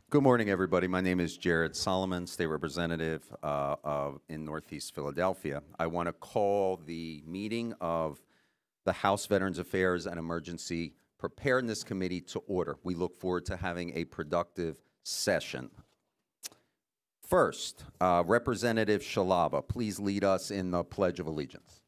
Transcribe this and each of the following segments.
Good morning, everybody. My name is Jared Solomon, State Representative in Northeast Philadelphia. I want to call the meeting of the House Veterans Affairs and Emergency Preparedness Committee to order. We look forward to having a productive session. First, Representative Shalaba, please lead us in the Pledge of Allegiance.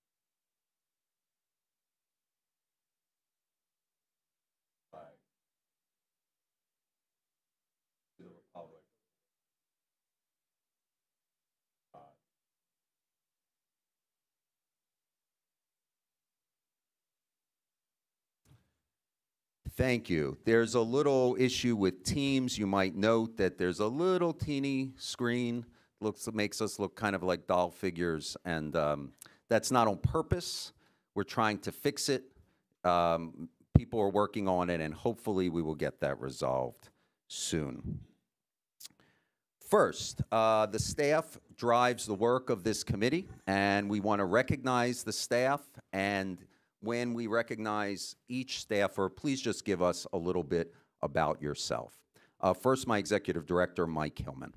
Thank you. There's a little issue with Teams. You might note that there's a little teeny screen, makes us look kind of like doll figures, and that's not on purpose. We're trying to fix it. People are working on it, and hopefully we will get that resolved soon. First, the staff drives the work of this committee, and we want to recognize the staff. And when we recognize each staffer, please just give us a little bit about yourself. First, my Executive Director, Mike Hillman.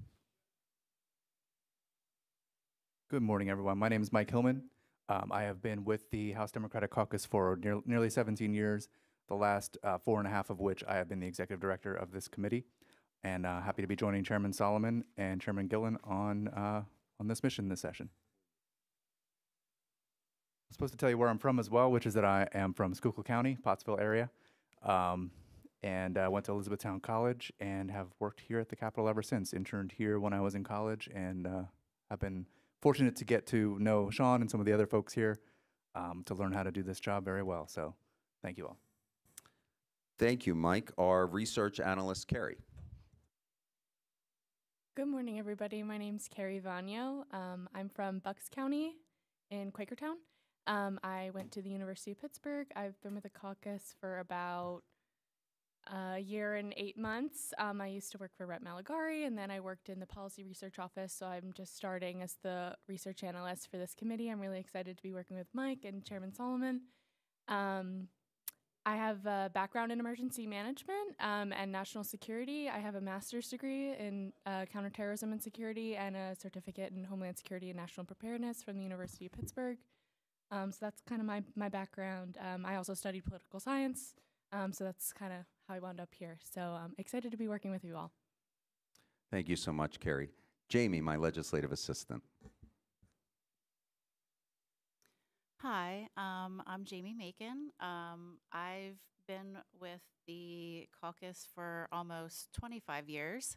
Good morning, everyone. My name is Mike Hillman. I have been with the House Democratic Caucus for nearly 17 years, the last 4.5 of which I have been the Executive Director of this committee. And happy to be joining Chairman Solomon and Chairman Gillen on this mission this session. I'm supposed to tell you where I'm from as well, which is that I am from Schuylkill County, Pottsville area, and went to Elizabethtown College and have worked here at the Capitol ever since. Interned here when I was in college, and I've been fortunate to get to know Sean and some of the other folks here to learn how to do this job very well. So thank you all. Thank you, Mike. Our research analyst, Carrie. Good morning, everybody. My name's Carrie Vagno. I'm from Bucks County in Quakertown. I went to the University of Pittsburgh. I've been with the caucus for about a year and 8 months. I used to work for Rep Malagari, and then I worked in the Policy Research Office, so I'm just starting as the research analyst for this committee. I'm really excited to be working with Mike and Chairman Solomon. I have a background in emergency management and national security. I have a master's degree in counterterrorism and security and a certificate in Homeland Security and National Preparedness from the University of Pittsburgh. So that's kind of my background. I also studied political science, so that's kind of how I wound up here. So I'm excited to be working with you all. Thank you so much, Carrie. Jamie, my legislative assistant. Hi, I'm Jamie Macon. I've been with the caucus for almost 25 years.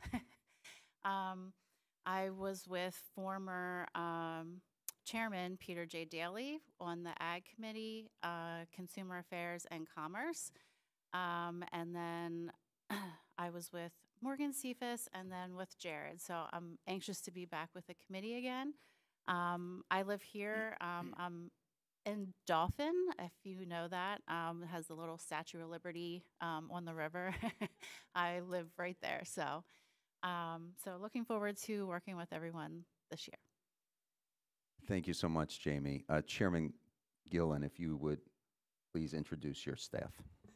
I was with former Chairman Peter J. Daly on the Ag Committee, Consumer Affairs and Commerce. And then I was with Morgan Cephas and then with Jared. So I'm anxious to be back with the committee again. I live here. I'm in Dauphin, if you know that. It has the little Statue of Liberty on the river. I live right there. So, so looking forward to working with everyone this year. Thank you so much, Jamie. Chairman Gillen, if you would please introduce your staff.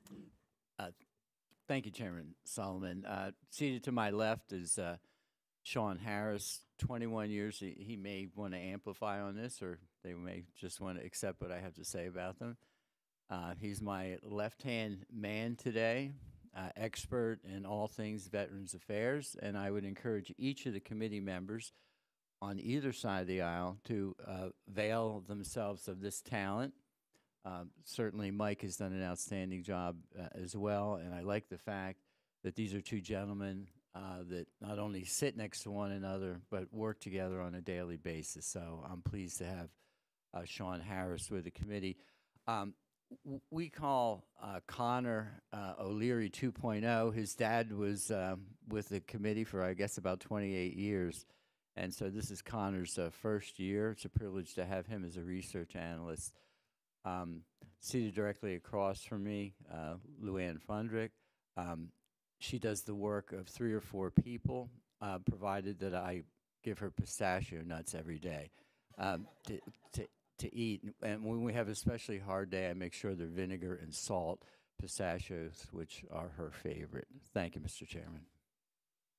Thank you, Chairman Solomon. Seated to my left is Sean Harris, 21 years. He may want to amplify on this, or they may just want to accept what I have to say about them. He's my left-hand man today, expert in all things Veterans Affairs, and I would encourage each of the committee members on either side of the aisle to avail themselves of this talent. Certainly Mike has done an outstanding job as well, and I like the fact that these are two gentlemen that not only sit next to one another, but work together on a daily basis. So I'm pleased to have Sean Harris with the committee. We call Connor O'Leary 2.0. His dad was with the committee for, I guess, about 28 years. And so this is Connor's first year. It's a privilege to have him as a research analyst. Seated directly across from me, Luann Fundrick. She does the work of 3 or 4 people, provided that I give her pistachio nuts every day to eat. And when we have a especially hard day, I make sure they're vinegar and salt pistachios, which are her favorite. Thank you, Mr. Chairman.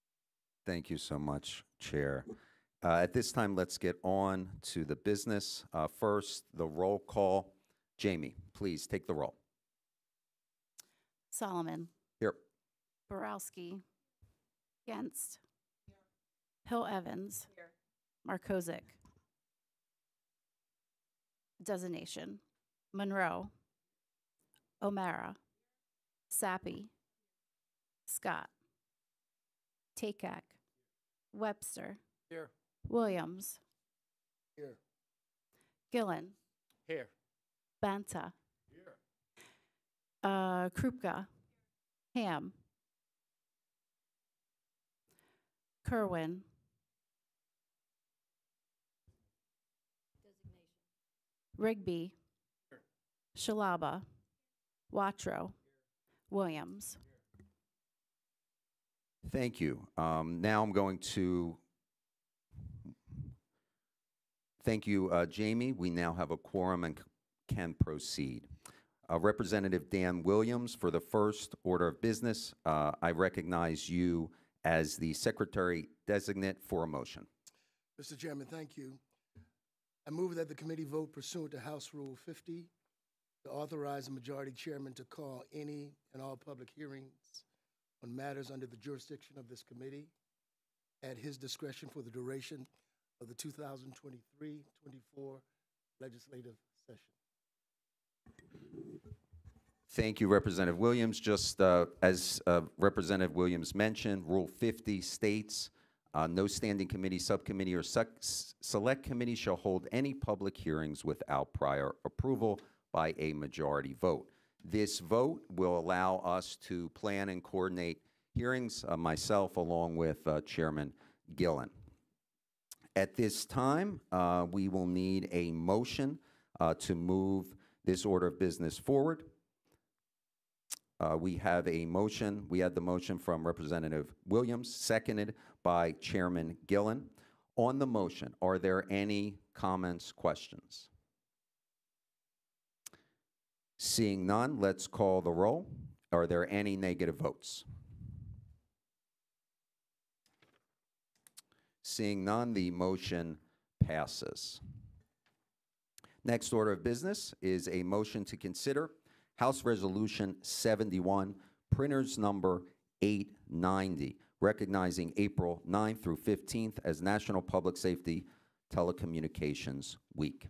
Thank you so much, Chair. At this time, let's get on to the business. First, the roll call. Jamie, please take the roll. Solomon, Here. Borowski, Genst, Hill Evans, Markozic. Designation, Monroe, O'Mara, Sappy, Scott, Takak, Webster, Here. Williams, Here. Gillen, Here. Banta, Krupka, Ham, Kerwin, Rigby, Shalaba, Watro, Williams. Thank you. Now I'm going to thank you, Jamie. We now have a quorum and can proceed. Representative Dan Williams, for the first order of business, I recognize you as the Secretary Designate for a motion. Mr. Chairman, thank you. I move that the committee vote pursuant to House Rule 50 to authorize the majority chairman to call any and all public hearings on matters under the jurisdiction of this committee at his discretion for the duration of the 2023-24 legislative session. Thank you, Representative Williams. Just as Representative Williams mentioned, Rule 50 states, no standing committee, subcommittee, or select committee shall hold any public hearings without prior approval by a majority vote. This vote will allow us to plan and coordinate hearings, myself along with Chairman Gillen. At this time, we will need a motion to move this order of business forward. We have a motion. We had the motion from Representative Williams, seconded by Chairman Gillen. On the motion, are there any comments, questions? Seeing none, let's call the roll. Are there any negative votes? Seeing none, the motion passes. Next order of business is a motion to consider House Resolution 71, printers number 890, recognizing April 9th through 15th as National Public Safety Telecommunications Week.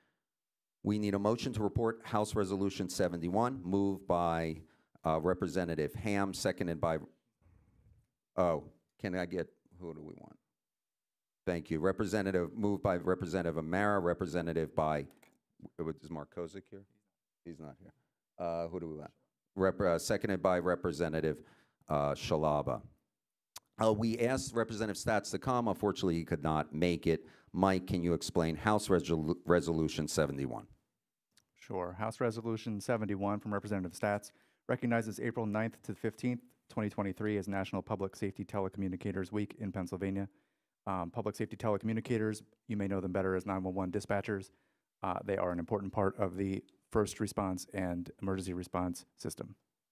We need a motion to report House Resolution 71, moved by Representative Ham, seconded by, can I get, who do we want? Thank you. Moved by Representative Amara, representative by, is Mark Kozik here? He's not here. Who do we want? Seconded by Representative Shalaba. We asked Representative Stats to come. Unfortunately, he could not make it. Mike, can you explain House Resolution 71? Sure. House Resolution 71 from Representative Stats recognizes April 9th to 15th, 2023 as National Public Safety Telecommunicators Week in Pennsylvania. Public safety telecommunicators, you may know them better as 911 dispatchers. They are an important part of the first response and emergency response system.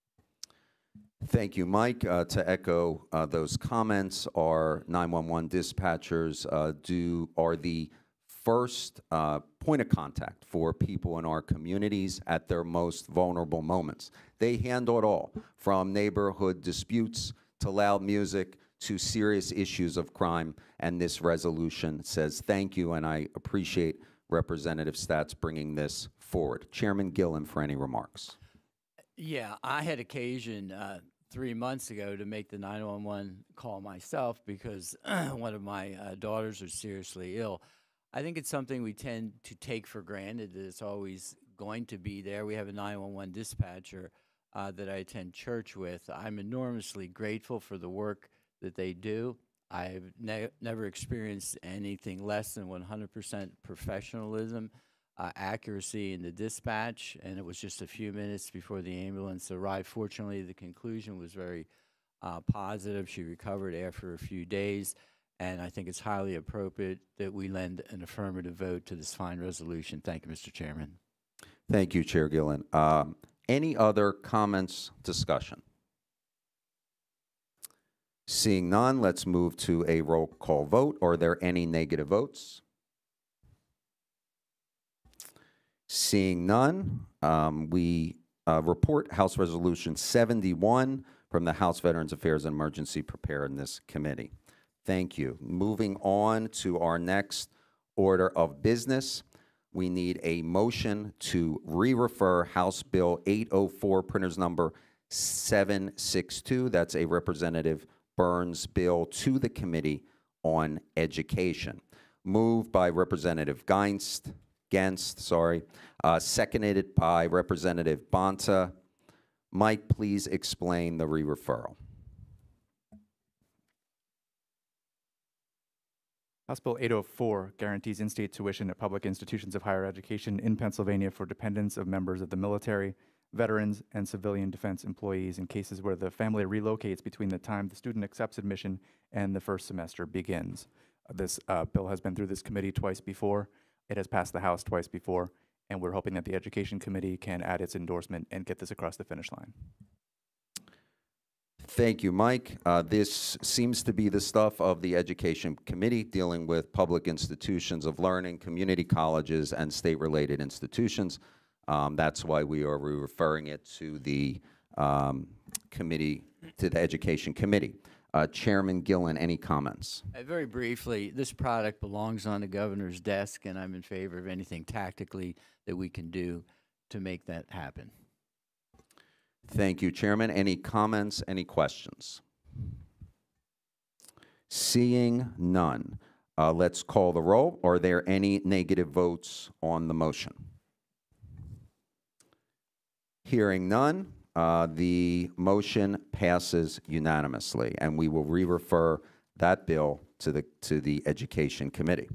Thank you, Mike. To echo those comments, our 911 dispatchers are the first point of contact for people in our communities at their most vulnerable moments. They handle it all, from neighborhood disputes to loud music to serious issues of crime, and this resolution says thank you, and I appreciate Representative Stats bringing this forward. Chairman Gillen, for any remarks. Yeah, I had occasion 3 months ago to make the 911 call myself because one of my daughters are seriously ill. I think it's something we tend to take for granted that it's always going to be there. We have a 911 dispatcher that I attend church with. I'm enormously grateful for the work that they do. I've never experienced anything less than 100% professionalism, accuracy in the dispatch, and it was just a few minutes before the ambulance arrived. Fortunately, the conclusion was very positive. She recovered after a few days, and I think it's highly appropriate that we lend an affirmative vote to this fine resolution. Thank you, Mr. Chairman. Thank you, Chair Gillen. Any other comments, discussion? Seeing none, let's move to a roll call vote. Are there any negative votes? Seeing none, we report House Resolution 71 from the House Veterans Affairs and Emergency Preparedness Committee. Thank you. Moving on to our next order of business, we need a motion to re-refer House Bill 804, printers number 762. That's a Representative Burns bill to the Committee on Education. Moved by Representative Genst, seconded by Representative Bonta. Mike, please explain the re-referral. House Bill 804 guarantees in-state tuition at public institutions of higher education in Pennsylvania for dependents of members of the military, veterans, and civilian defense employees in cases where the family relocates between the time the student accepts admission and the first semester begins. This bill has been through this committee twice before. It has passed the House twice before, and we're hoping that the Education Committee can add its endorsement and get this across the finish line. Thank you, Mike. This seems to be the stuff of the Education Committee, dealing with public institutions of learning, community colleges, and state-related institutions. That's why we are referring it to the committee, to the Education Committee. Chairman Gillen, any comments? Very briefly, this product belongs on the governor's desk, and I'm in favor of anything tactically that we can do to make that happen. Thank you, Chairman. Any comments, any questions? Seeing none, let's call the roll. Are there any negative votes on the motion? Hearing none, the motion passes unanimously, and we will re-refer that bill to the Education Committee.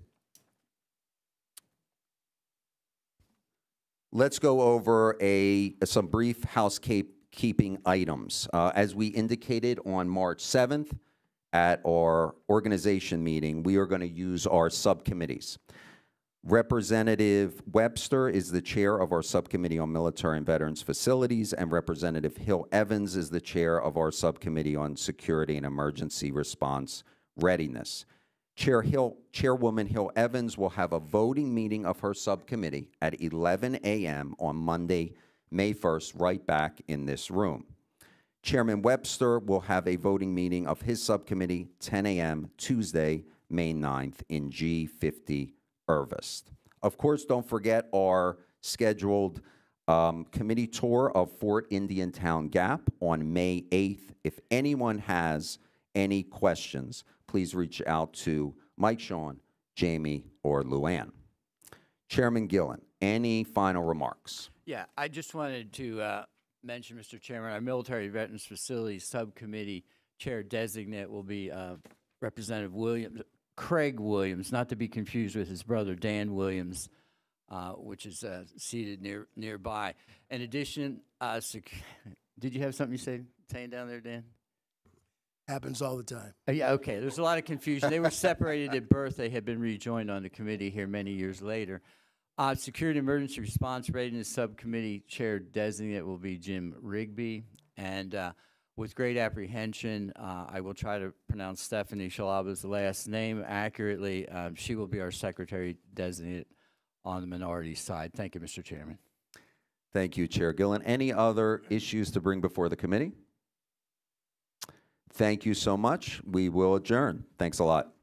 Let's go over some brief housekeeping items. As we indicated on March 7th at our organization meeting, we are going to use our subcommittees. Representative Webster is the chair of our Subcommittee on Military and Veterans Facilities, and Representative Hill Evans is the chair of our Subcommittee on Security and Emergency Response Readiness. Chairwoman Hill Evans will have a voting meeting of her subcommittee at 11 a.m. on Monday, May 1st, right back in this room. Chairman Webster will have a voting meeting of his subcommittee 10 a.m. Tuesday, May 9th in G50 Irvist. Of course, don't forget our scheduled committee tour of Fort Indian Town Gap on May 8th. If anyone has any questions, please reach out to Mike, Sean, Jamie, or Luann. Chairman Gillen, any final remarks? Yeah, I just wanted to mention, Mr. Chairman, our Military Veterans Facilities Subcommittee Chair Designate will be Representative Craig Williams, not to be confused with his brother Dan Williams, which is seated nearby. In addition, did you have something you saying down there, Dan? Happens all the time. Yeah, okay. There's a lot of confusion. They were separated at birth. They had been rejoined on the committee here many years later. Security and Emergency Response Readiness Subcommittee Chair Designate will be Jim Rigby. And with great apprehension, I will try to pronounce Stephanie Shalaba's last name accurately. She will be our Secretary Designate on the minority side. Thank you, Mr. Chairman. Thank you, Chair Gillen. Any other issues to bring before the committee? Thank you so much. We will adjourn. Thanks a lot.